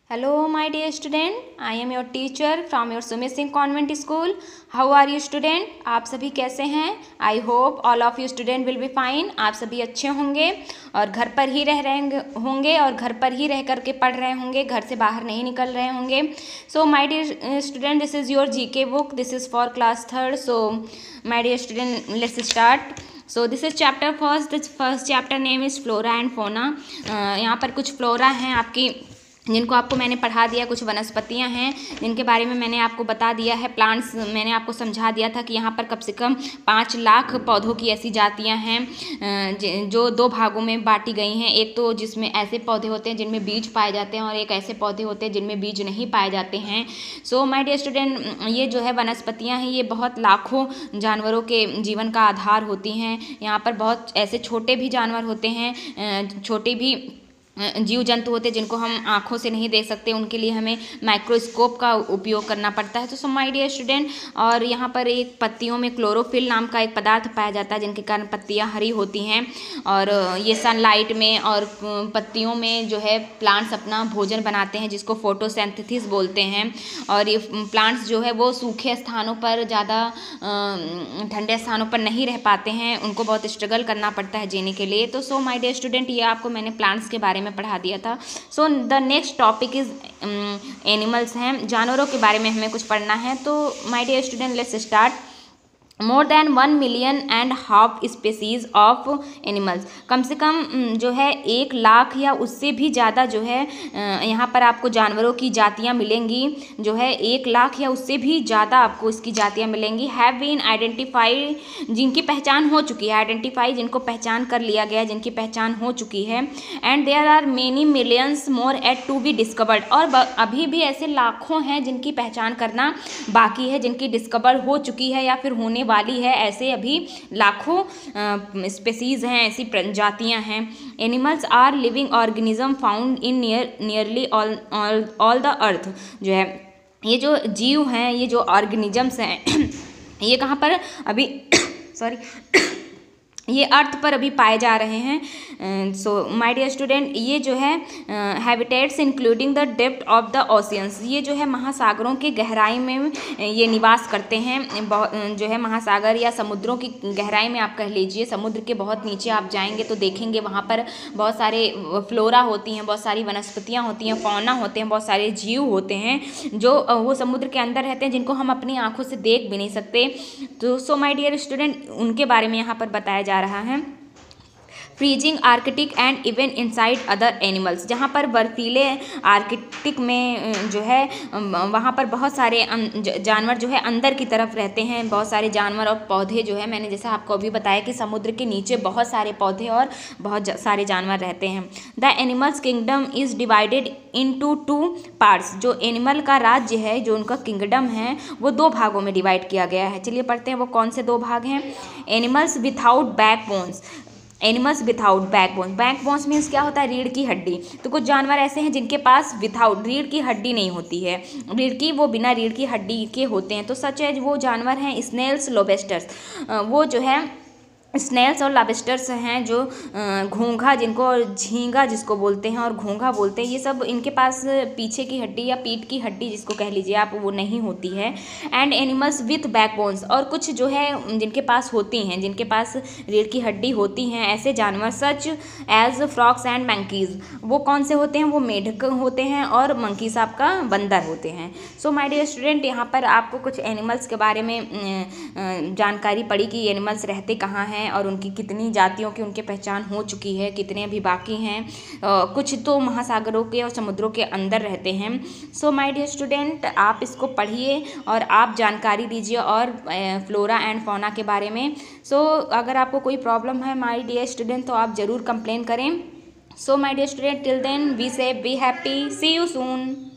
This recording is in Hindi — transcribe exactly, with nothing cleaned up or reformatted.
Hello, my dear student. I am your teacher from your Sumit Singh convent school. How are you student? आप सभी कैसे हैं? I hope all of you student will be fine. आप सभी अच्छे होंगे और घर पर ही रह रहे होंगे और घर पर ही रह करके पढ़ रहे होंगे, घर से बाहर नहीं निकल रहे होंगे. So my dear student, this is your G K book. This is for class third. So my dear student, let's start. So this is chapter first. This first chapter name is flora and fauna. यहाँ पर कुछ फ्लोरा हैं आपकी जिनको आपको मैंने पढ़ा दिया, कुछ वनस्पतियाँ हैं जिनके बारे में मैंने आपको बता दिया है. प्लांट्स मैंने आपको समझा दिया था कि यहाँ पर कम से कम पाँच लाख पौधों की ऐसी जातियाँ हैं जो दो भागों में बांटी गई हैं. एक तो जिसमें ऐसे पौधे होते हैं जिनमें बीज पाए जाते हैं और एक ऐसे पौधे होते हैं जिनमें बीज नहीं पाए जाते हैं. सो माय डियर स्टूडेंट, ये जो है वनस्पतियाँ हैं, ये बहुत लाखों जानवरों के जीवन का आधार होती हैं. यहाँ पर बहुत ऐसे छोटे भी जानवर होते हैं, छोटे भी जीव जंतु होते हैं जिनको हम आँखों से नहीं देख सकते, उनके लिए हमें माइक्रोस्कोप का उपयोग करना पड़ता है. तो सो माय डियर स्टूडेंट, और यहाँ पर एक पत्तियों में क्लोरोफिल नाम का एक पदार्थ पाया जाता है जिनके कारण पत्तियाँ हरी होती हैं. और ये सनलाइट में और पत्तियों में जो है प्लांट्स अपना भोजन बनाते हैं जिसको फोटोसिंथेसिस बोलते हैं. और ये प्लांट्स जो है वो सूखे स्थानों पर, ज़्यादा ठंडे स्थानों पर नहीं रह पाते हैं, उनको बहुत स्ट्रगल करना पड़ता है जीने के लिए. तो सो माय डियर स्टूडेंट, ये आपको मैंने प्लांट्स के बारे में पढ़ा दिया था. So the next topic is animals हैं, जानवरों के बारे में हमें कुछ पढ़ना है. तो my dear student, let's start. More than one million and half species of animals. कम से कम जो है एक लाख या उससे भी ज़्यादा जो है यहाँ पर आपको जानवरों की जातियाँ मिलेंगी. जो है एक लाख या उससे भी ज़्यादा आपको इसकी जातियाँ मिलेंगी. हैव बीन आइडेंटिफाई, जिनकी पहचान हो चुकी है. आइडेंटिफाई, जिनको पहचान कर लिया गया, जिनकी पहचान हो चुकी है. And there are many millions more yet to be discovered. और अभी भी ऐसे लाखों हैं जिनकी पहचान करना बाकी है, जिनकी डिस्कवर हो चुकी है या फिर होने वाली है. ऐसे अभी लाखों स्पेसीज हैं, ऐसी प्रजातियां हैं. Animals are living organism found in near nearly all all the earth. जो है ये जो जीव हैं, ये जो ऑर्गेनिजम्स हैं, ये कहाँ पर अभी सॉरी ये अर्थ पर अभी पाए जा रहे हैं. सो माय डियर स्टूडेंट, ये जो है habitats including the depth of the oceans. ये जो है महासागरों की गहराई में ये निवास करते हैं. जो है महासागर या समुद्रों की गहराई में आप कह लीजिए, समुद्र के बहुत नीचे आप जाएंगे तो देखेंगे वहाँ पर बहुत सारे फ्लोरा होती हैं, बहुत सारी वनस्पतियाँ होती हैं, फौना होते हैं, बहुत सारे जीव होते हैं जो वो समुद्र के अंदर रहते हैं, जिनको हम अपनी आँखों से देख भी नहीं सकते. तो सो माय डियर स्टूडेंट, उनके बारे में यहाँ पर बताया जा रहा है. Freezing Arctic and even inside other animals. जहाँ पर बर्फीले आर्कटिक में जो है वहाँ पर बहुत सारे जानवर जो है अंदर की तरफ रहते हैं. बहुत सारे जानवर और पौधे जो है, मैंने जैसा आपको अभी बताया कि समुद्र के नीचे बहुत सारे पौधे और बहुत सारे जानवर रहते हैं. The animals kingdom is divided into two parts. जो एनिमल का राज्य है, जो उनका किंगडम है, वो दो भागों में डिवाइड किया गया है. चलिए पढ़ते हैं वो कौन से दो भाग हैं. Animals without backbones. Animals without backbone. Backbones means क्या होता है? रीढ़ की हड्डी. तो कुछ जानवर ऐसे हैं जिनके पास विथआउट, रीढ़ की हड्डी नहीं होती है, रीढ़ की, वो बिना रीढ़ की हड्डी के होते हैं. तो सच है वो जानवर हैं स्नेल्स, लोबस्टर्स. वो जो है स्नेल्स और लॉबस्टर्स हैं जो घोंघा, जिनको झींगा जिसको बोलते हैं और घोंघा बोलते हैं, ये सब इनके पास पीछे की हड्डी या पीठ की हड्डी जिसको कह लीजिए आप, वो नहीं होती है. And animals with backbones. और कुछ जो है जिनके पास होती हैं, जिनके पास रीढ़ की हड्डी होती हैं, ऐसे जानवर such as frogs and monkeys. वो कौन से होते हैं? वो मेढक होते हैं और मंकीज आपका बंदर होते हैं. सो माय डियर स्टूडेंट, यहाँ पर आपको कुछ एनिमल्स के बारे में जानकारी पड़ी कि एनिमल्स रहते कहाँ हैं और उनकी कितनी जातियों की उनके पहचान हो चुकी है, कितने अभी बाकी हैं. कुछ तो महासागरों के और समुद्रों के अंदर रहते हैं. सो माय डियर स्टूडेंट, आप इसको पढ़िए और आप जानकारी दीजिए और फ्लोरा एंड फौना के बारे में. सो so, अगर आपको कोई प्रॉब्लम है माय डियर स्टूडेंट तो आप ज़रूर कंप्लेन करें. So my dear student, till then be safe, be happy, see you soon.